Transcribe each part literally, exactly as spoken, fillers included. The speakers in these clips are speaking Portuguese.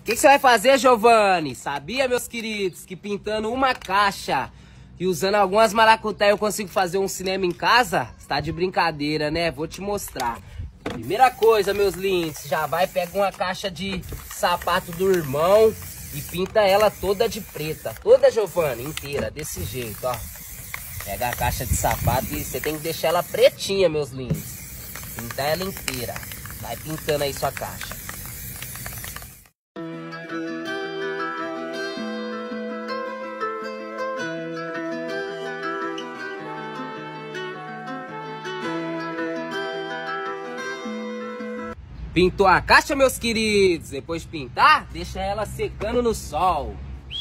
que você vai fazer, Giovanni? Sabia, meus queridos, que pintando uma caixa e usando algumas maracutaia eu consigo fazer um cinema em casa? Você tá de brincadeira, né? Vou te mostrar. Primeira coisa, meus lindos, já vai pegar uma caixa de sapato do irmão e pinta ela toda de preta. Toda, Giovanni, inteira, desse jeito, ó. Pega a caixa de sapato e você tem que deixar ela pretinha, meus lindos. Pintar ela inteira. Vai pintando aí sua caixa. Pintou a caixa, meus queridos? Depois de pintar, deixa ela secando no sol.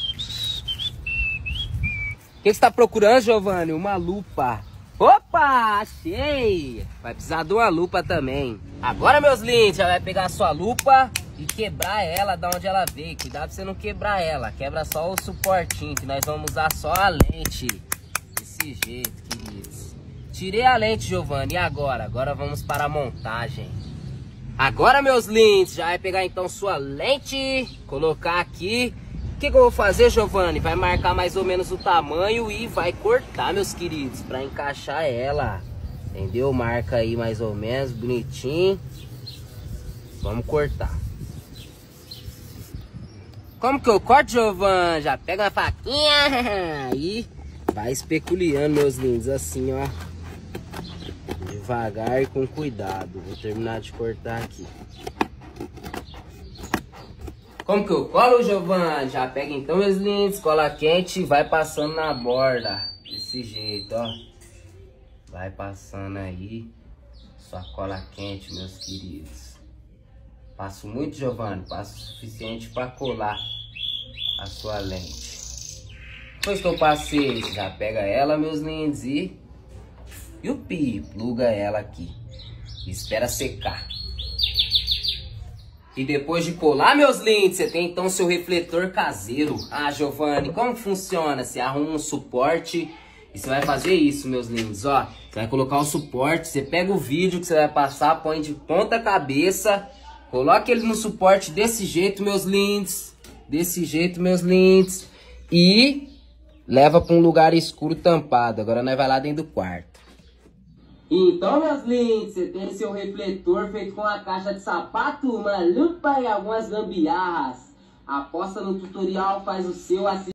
O que você está procurando, Giovanni? Uma lupa. Opa, achei! Vai precisar de uma lupa também. Agora, meus lindos, já vai pegar a sua lupa e quebrar ela da onde ela veio. Cuidado pra você não quebrar ela. Quebra só o suportinho, que nós vamos usar só a lente. Desse jeito, queridos. Tirei a lente, Giovanni. E agora? Agora vamos para a montagem. Agora, meus lindos, já vai pegar então sua lente, colocar aqui. O que, que eu vou fazer, Giovanni? Vai marcar mais ou menos o tamanho e vai cortar, meus queridos, para encaixar ela. Entendeu? Marca aí mais ou menos, bonitinho. Vamos cortar. Como que eu corto, Giovanni? Já pega uma faquinha e vai especuliando, meus lindos, assim, ó. Devagar e com cuidado. Vou terminar de cortar aqui. Como que eu colo, Giovanni? Já pega então, meus lindos, cola quente e vai passando na borda. Desse jeito, ó. Vai passando aí. Sua cola quente, meus queridos. Passo muito, Giovanni. Passo o suficiente para colar a sua lente. Depois que eu passei, já pega ela, meus lindos, e... Yupi, pluga ela aqui. Espera secar. E depois de colar, meus lindos, você tem então seu refletor caseiro. Ah, Giovanni, como funciona? Você arruma um suporte e você vai fazer isso, meus lindos, ó. Você vai colocar o suporte, você pega o vídeo que você vai passar, põe de ponta cabeça, coloca ele no suporte desse jeito, meus lindos. Desse jeito, meus lindos. E leva para um lugar escuro tampado. Agora nós vai lá dentro do quarto. Então, meus lindos, você tem seu refletor feito com uma caixa de sapato, uma lupa e algumas gambiarras. Aposta no tutorial, faz o seu assim.